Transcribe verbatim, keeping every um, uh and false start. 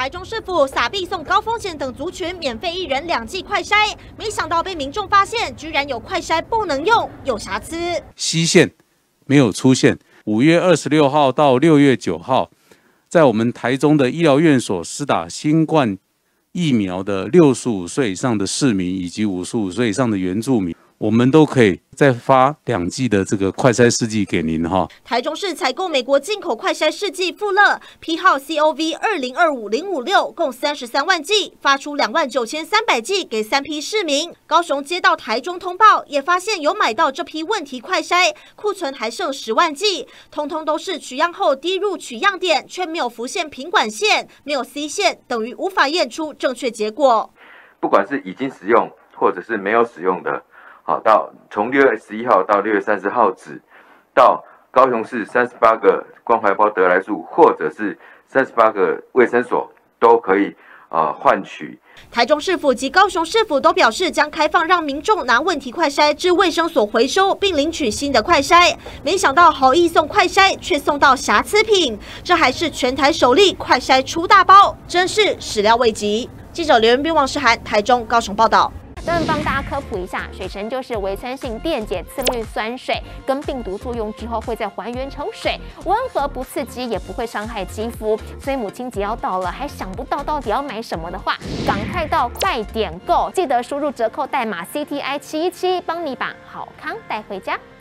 台中市府撒币送高风险等族群免费一人两剂快筛，没想到被民众发现，居然有快筛不能用，有瑕疵。 西线没有出现。五月二十六号到六月九号，在我们台中的医疗院所施打新冠疫苗的六十五岁以上的市民以及五十五岁以上的原住民，我们都可以再发两剂的这个快筛试剂给您哈。 台中市采购美国进口快筛试剂富乐批号 C O V 二零二五零五六，共三十三万剂，发出两万九千三百剂给三批市民。高雄接到台中通报，也发现有买到这批问题快筛，库存还剩十万剂，通通都是取样后滴入取样点，却没有浮现品管线，没有 C 线，等于无法验出正确结果。 不管是已经使用或者是没有使用的。好，到从六月十一号到六月三十号止，到高雄市三十八个关怀包得来数，或者是三十八个卫生所都可以呃换取。 台中市府及高雄市府都表示，将开放让民众拿问题快筛至卫生所回收，并领取新的快筛。没想到好意送快筛，却送到瑕疵品，这还是全台首例快筛出大包，真是始料未及。记者刘元斌、王世涵，台中、高雄报道。 这边帮大家科普一下，水神就是微酸性电解次氯酸水，跟病毒作用之后会再还原成水，温和不刺激，也不会伤害肌肤。所以母亲节要到了，还想不到到底要买什么的话，赶快到快点购，记得输入折扣代码 C T I 七一七，帮你把好康带回家。